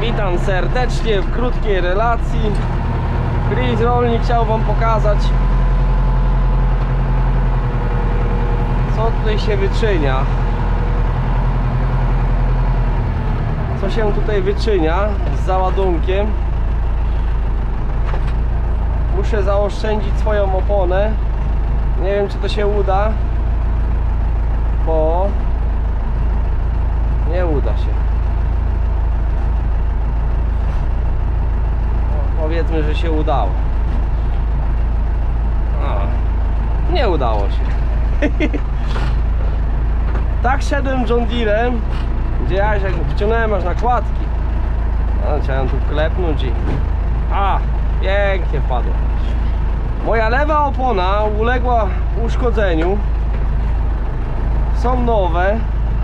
Witam serdecznie w krótkiej relacji. Chris Rolnik chciał wam pokazać, co tutaj się wyczynia. Co się tutaj wyczynia z załadunkiem. Muszę zaoszczędzić swoją oponę. Nie wiem, czy to się uda, bo nie uda się. No, powiedzmy, że się udało. Nie udało się. Tak szedłem John Deerem, gdzie ja się wciągnąłem aż na kładki. Chciałem tu klepnąć i... pięknie wpadło. Moja lewa opona uległa uszkodzeniu. Są nowe,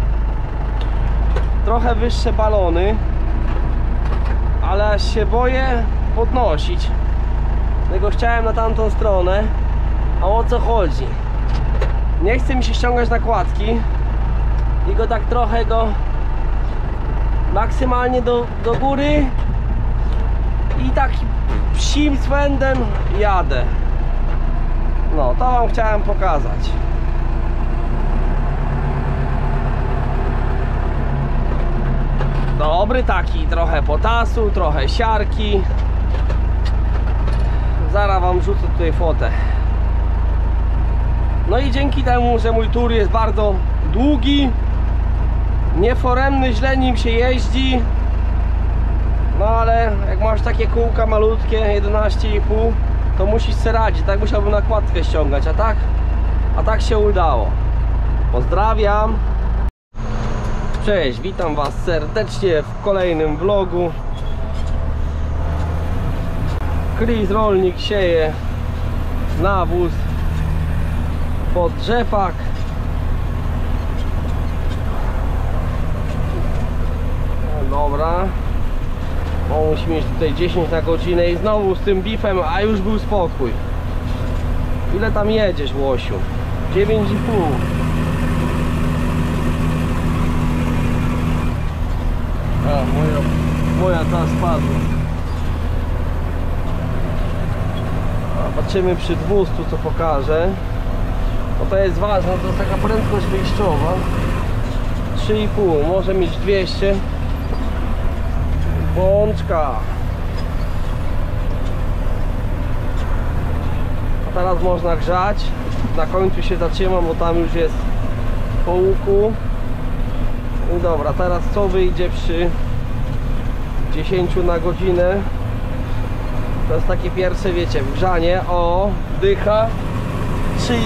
trochę wyższe balony, ale aż się boję podnosić. Dlatego chciałem na tamtą stronę. A o co chodzi? Nie chce mi się ściągać nakładki i go tak trochę maksymalnie do góry i tak psim swędem jadę. No, to wam chciałem pokazać. Dobry taki, trochę potasu, trochę siarki. Zaraz wam rzucę tutaj fotę. No i dzięki temu, że mój tour jest bardzo długi, nieforemny, źle nim się jeździ. No ale jak masz takie kółka malutkie, 11,5, to musisz sobie radzić. Tak musiałbym nakładkę ściągać, a tak się udało. Pozdrawiam. Cześć, witam was serdecznie w kolejnym vlogu. Chris Rolnik sieje nawóz pod rzepak. No dobra. On musi mieć tutaj 10 na godzinę i znowu z tym bifem, a już był spokój. Ile tam jedziesz, łosiu? 9,5. Moja ta spadła. Patrzymy przy 200, co pokażę. Bo to jest ważne, to jest taka prędkość wyjściowa. 3,5, może mieć 200. Bączka. A teraz można grzać. Na końcu się zatrzymam, bo tam już jest po łuku. I dobra, teraz co wyjdzie przy 10 na godzinę? To jest takie pierwsze, wiecie, grzanie. O, dycha 3,5.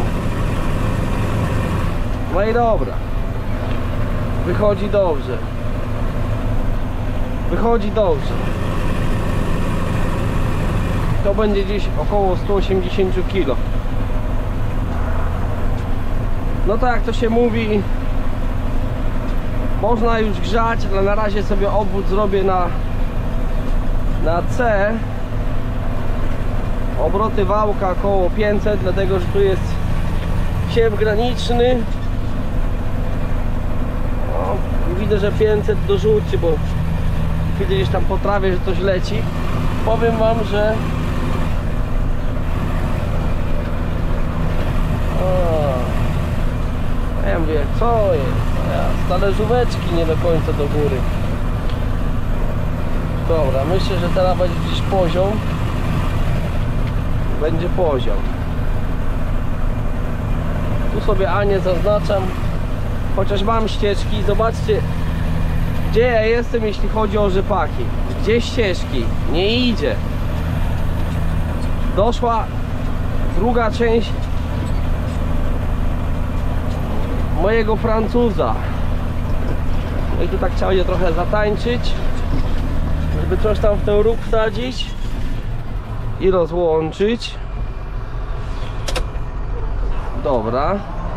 No i dobra. Wychodzi dobrze. Wychodzi dobrze. To będzie gdzieś około 180 kg. No to jak to się mówi, można już grzać, ale na razie sobie obwód zrobię na C. Obroty wałka około 500, dlatego że tu jest siew graniczny. O, widzę, że 500 dorzuci, bo widzę gdzieś tam po trawie, że coś leci. Powiem wam, że ja mówię, co jest? Talerzóweczki nie do końca do góry. Dobra, myślę, że teraz będzie gdzieś poziom. Będzie poziom. Tu sobie Anię zaznaczam. Chociaż mam ścieżki. Zobaczcie, gdzie ja jestem, jeśli chodzi o rzepaki. Gdzie ścieżki? Nie idzie. Doszła druga część mojego Francuza. No i tu tak trzeba będzie trochę zatańczyć, żeby coś tam w ten róg wsadzić i rozłączyć. Dobra.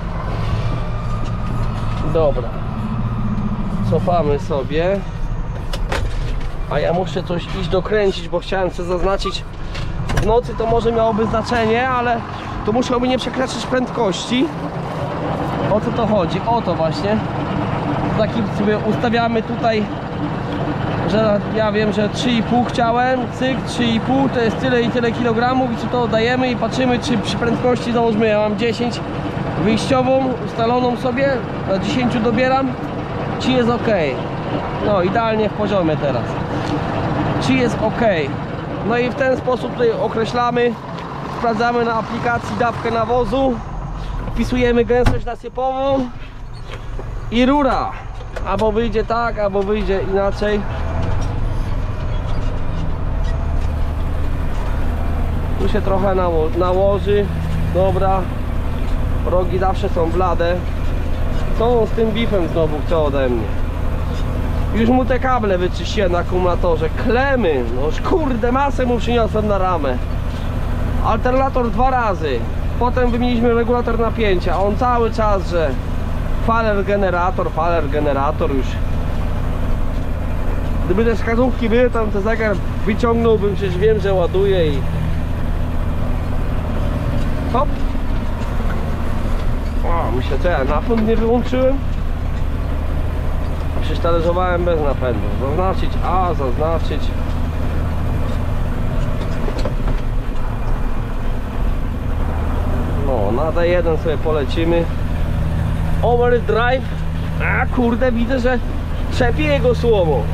Dobra. Cofamy sobie. A ja muszę coś iść dokręcić, bo chciałem sobie zaznaczyć. W nocy to może miałoby znaczenie, ale to musiałoby nie przekraczać prędkości. O co to chodzi? O to właśnie. Taki sobie ustawiamy tutaj Także ja wiem, że 3,5 chciałem, cyk, 3,5 to jest tyle i tyle kilogramów i co to oddajemy i patrzymy, czy przy prędkości, załóżmy, ja mam 10 wyjściową ustaloną sobie, na 10 dobieram, czy jest ok. No idealnie w poziomie teraz, czy jest ok. No i w ten sposób tutaj określamy, sprawdzamy na aplikacji dawkę nawozu, wpisujemy gęstość nasypową i rura. Albo wyjdzie tak, albo wyjdzie inaczej. Tu się trochę nałoży. Dobra. Rogi zawsze są blade. Co on z tym bifem znowu chce ode mnie? Już mu te kable wyczyściłem na akumulatorze. Klemy. No kurde, masę mu przyniosłem na ramę. Alternator 2 razy. Potem wymieniliśmy regulator napięcia. On cały czas, że faler generator już. Gdyby te wskazówki były, tam ten zegar wyciągnąłbym, przecież wiem, że ładuje i hop. O, myślę, co ja napęd nie wyłączyłem? Przecież talerzowałem bez napędu. Zaznaczyć A, zaznaczyć. No, na D1 sobie polecimy. Overdrive. A kurde, widzę, że trzepie jego słowo.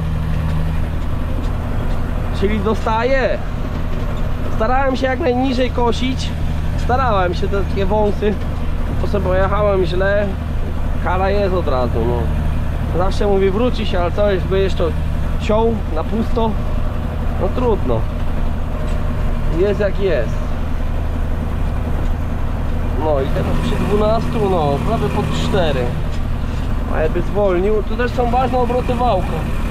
Czyli dostaje. Starałem się jak najniżej kosić. Starałem się, te takie wąsy. Po sobie pojechałem źle. Kala jest od razu, no. Zawsze mówię, wróci się, ale co, jakby jeszcze ciął na pusto. No trudno. Jest jak jest. No i teraz przy 12, no prawie pod 4. A jakby zwolnił, to też są ważne obroty wałka.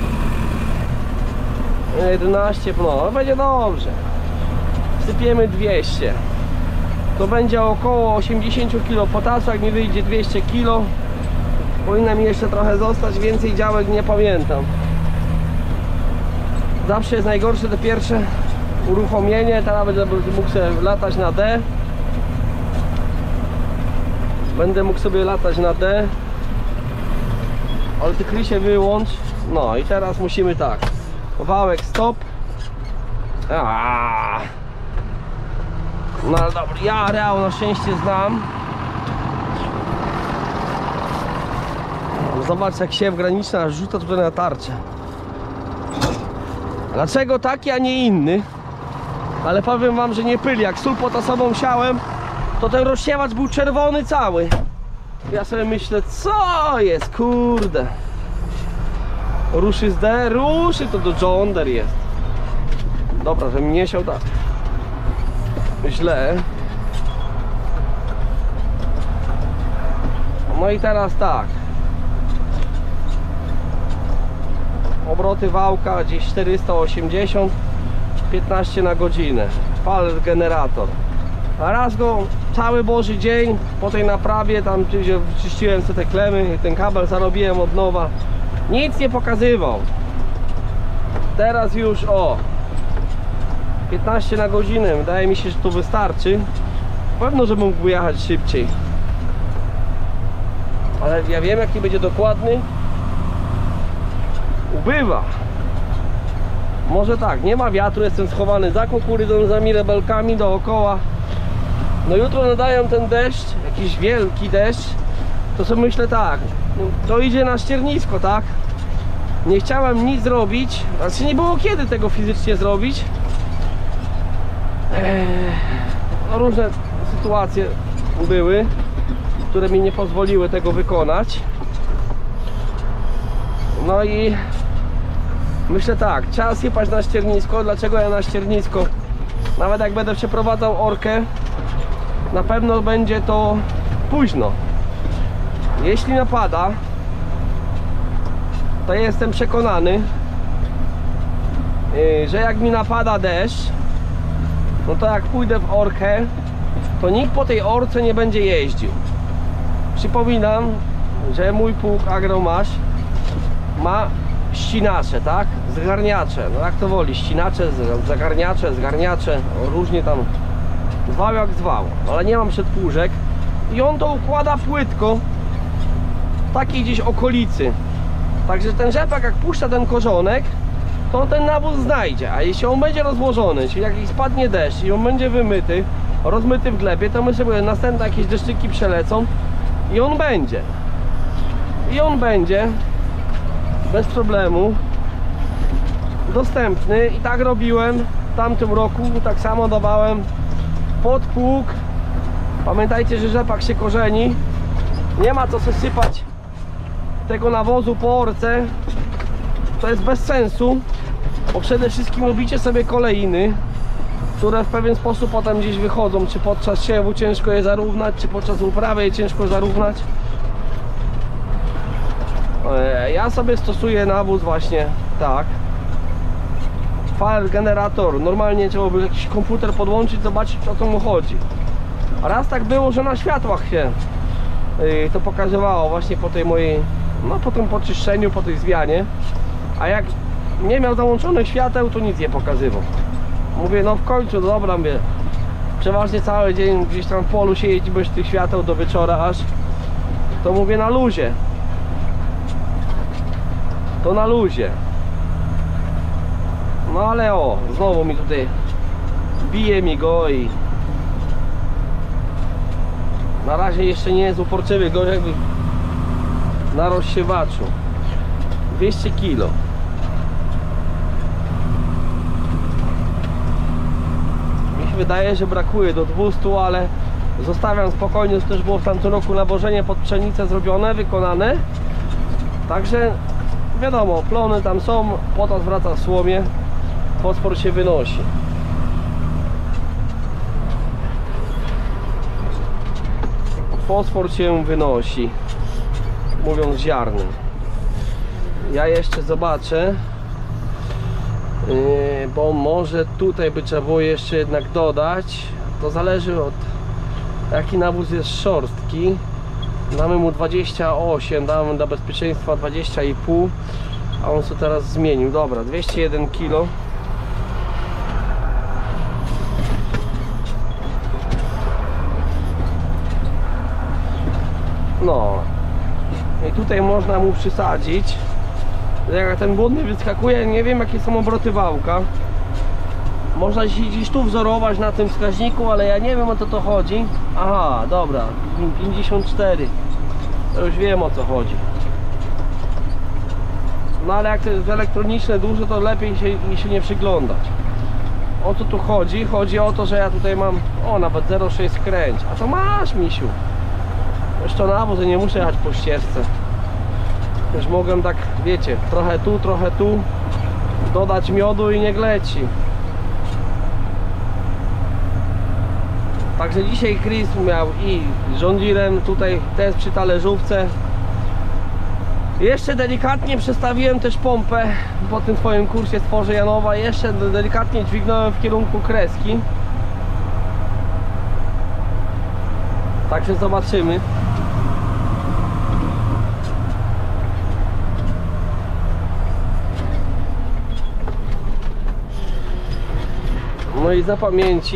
11, no będzie dobrze. Sypiemy 200. To będzie około 80 kg potasu, jak mi wyjdzie 200 kg. Powinna mi jeszcze trochę zostać, więcej działek nie pamiętam. Zawsze jest najgorsze te pierwsze uruchomienie, teraz będę mógł sobie latać na D. Będę mógł sobie latać na D. Ale ty Krysie wyłącz. No i teraz musimy tak. Wałek stop. No ale dobra, ja reał na szczęście znam. Zobacz, jak siew graniczna rzuca tutaj na tarczę. Dlaczego taki, a nie inny? Ale powiem wam, że nie pyli. Jak sól potasową siałem, to ten rozsiewacz był czerwony cały. Ja sobie myślę, co jest, kurde. Ruszy z D? Ruszy, to do John Deere jest. Dobra, że mi nie siał tak źle. No i teraz tak. Obroty wałka gdzieś 480, 15 na godzinę. Faler generator. A raz go cały boży dzień po tej naprawie, tam gdzie wyczyściłem sobie te klemy, ten kabel zarobiłem od nowa. Nic nie pokazywał. Teraz już o 15 na godzinę. Wydaje mi się, że to wystarczy. Pewno, że mógłby jechać szybciej. Ale ja wiem, jaki będzie dokładny. Ubywa. Może tak, nie ma wiatru, jestem schowany za kukurydzą, za mirabelkami dookoła. No jutro nadają ten deszcz, jakiś wielki deszcz. To sobie myślę tak, to idzie na ściernisko, tak? Nie chciałem nic zrobić, znaczy nie było kiedy tego fizycznie zrobić. No różne sytuacje były, które mi nie pozwoliły tego wykonać. No i myślę tak, trzeba sypać na ściernisko. Dlaczego ja na ściernisko? Nawet jak będę przeprowadzał orkę, na pewno będzie to późno. Jeśli napada, to jestem przekonany, że jak mi napada deszcz, no to jak pójdę w orkę, to nikt po tej orce nie będzie jeździł. Przypominam, że mój pług Agromasz ma ścinacze, tak? Zgarniacze, no jak to woli, ścinacze, zagarniacze, zgarniacze, różnie tam zwał jak zwał, ale nie mam przedpłużek i on to układa płytko w takiej gdzieś okolicy. Także ten rzepak jak puszcza ten korzonek, to on ten nawóz znajdzie. A jeśli on będzie rozłożony, czyli jakiś spadnie deszcz i on będzie wymyty, rozmyty w glebie, to my sobie następne jakieś deszczyki przelecą i on będzie. I on będzie bez problemu dostępny. I tak robiłem w tamtym roku, tak samo dawałem pod pług. Pamiętajcie, że rzepak się korzeni, nie ma co sypać tego nawozu po orce, to jest bez sensu, bo przede wszystkim robicie sobie kolejny, które w pewien sposób potem gdzieś wychodzą, czy podczas siewu ciężko je zarównać, czy podczas uprawy je ciężko zarównać. Ja sobie stosuję nawóz właśnie tak. Fire generator, normalnie trzeba by jakiś komputer podłączyć, zobaczyć, o co mu chodzi. A raz tak było, że na światłach się to pokazywało właśnie po tej mojej, no po tym poczyszczeniu, po tej zmianie. A jak nie miał załączonych świateł, to nic nie pokazywał. Mówię, no w końcu, no dobra, mówię, przeważnie cały dzień gdzieś tam w polu się jeździ bez tych świateł do wieczora aż, to mówię na luzie. To na luzie. No ale o, znowu mi tutaj bije mi go i na razie jeszcze nie jest uporczywy go jakby na rozsiewaczu. 200 kg. Mi się wydaje, że brakuje do 200, ale zostawiam spokojnie, to też było w tamtym roku nawożenie pod pszenicę zrobione, wykonane. Także wiadomo, plony tam są, potas wraca w słomie, fosfor się wynosi. Fosfor się wynosi, mówiąc ziarnem. Ja jeszcze zobaczę, bo może tutaj by trzeba było jeszcze jednak dodać. To zależy od jaki nawóz jest szorstki. Damy mu 28, damy dla bezpieczeństwa 20,5, a on sobie teraz zmienił. Dobra, 201 kg. No i tutaj można mu przysadzić. Jak ten błonny wyskakuje, nie wiem jakie są obroty wałka. Można się gdzieś tu wzorować na tym wskaźniku, ale ja nie wiem, o co to chodzi. Aha, dobra, 54. To już wiem, o co chodzi. No ale jak to jest elektroniczne duże, to lepiej się nie przyglądać. O co tu chodzi? Chodzi o to, że ja tutaj mam, o, nawet 0,6 skręć. A to masz, misiu. Jeszcze nawóz, nie muszę jechać po ścieżce. Też mogłem tak, wiecie, trochę tu, dodać miodu i niech leci. Także dzisiaj Chris miał i John Deerem tutaj też przy talerzówce. Jeszcze delikatnie przestawiłem też pompę po tym swoim kursie Stworzę Janowa. Jeszcze delikatnie dźwignąłem w kierunku kreski. Także zobaczymy. No i za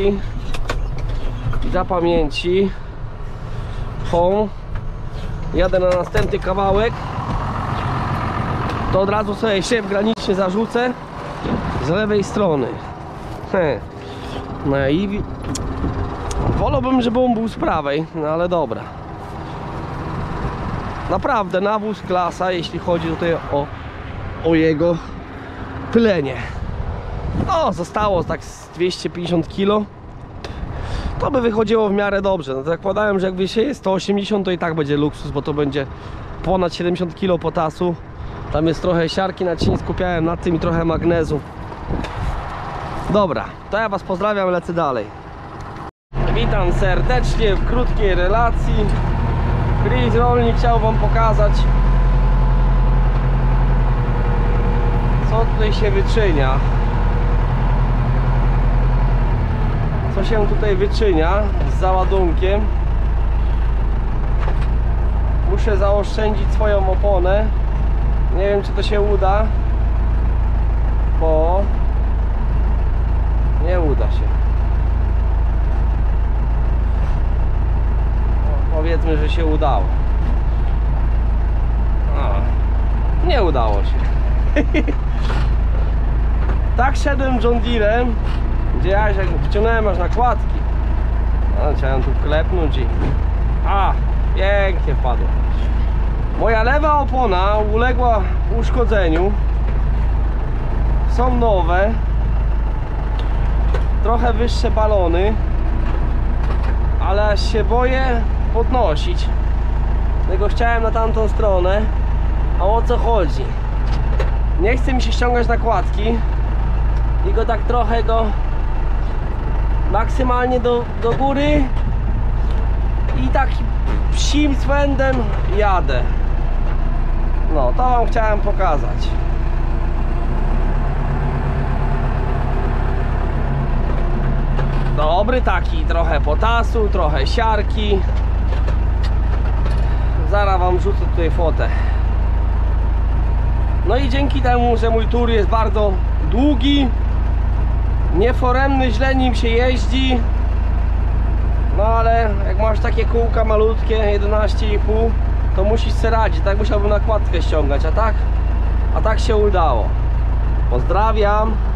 pamięci jadę na następny kawałek, to od razu sobie siew graniczny zarzucę z lewej strony. No i wolałbym, żeby on był z prawej, no ale dobra. Naprawdę nawóz klasa, jeśli chodzi tutaj o jego pylenie. No, zostało tak z 250 kg. To by wychodziło w miarę dobrze. No to zakładałem, że jak wysieje 180, to i tak będzie luksus, bo to będzie ponad 70 kg potasu. Tam jest trochę siarki, na cień skupiałem nad tym i trochę magnezu. Dobra, to ja was pozdrawiam, lecę dalej. Witam serdecznie w krótkiej relacji. Chris Rolnik chciał wam pokazać, co tutaj się wyczynia. Co się tutaj wyczynia z załadunkiem. Muszę zaoszczędzić swoją oponę. Nie wiem, czy to się uda, bo nie uda się. No, powiedzmy, że się udało. Nie udało się. Tak szedłem John Deerem, gdzie ja się wciągnąłem aż na kładki. No, chciałem tu klepnąć i... pięknie wpadło. Moja lewa opona uległa uszkodzeniu. Są nowe. Trochę wyższe balony. Ale aż się boję podnosić. Dlatego chciałem na tamtą stronę. A o co chodzi? Nie chce mi się ściągać nakładki. I go tak trochę maksymalnie do góry. I tak psim swędem jadę. No, to wam chciałem pokazać. Dobry taki, trochę potasu, trochę siarki. Zaraz wam rzucę tutaj fotę. No i dzięki temu, że mój tour jest bardzo długi, nieforemny, źle nim się jeździ. No ale jak masz takie kółka malutkie, 11,5, to musisz sobie radzić. Tak musiałbym nakładkę ściągać, a tak się udało. Pozdrawiam.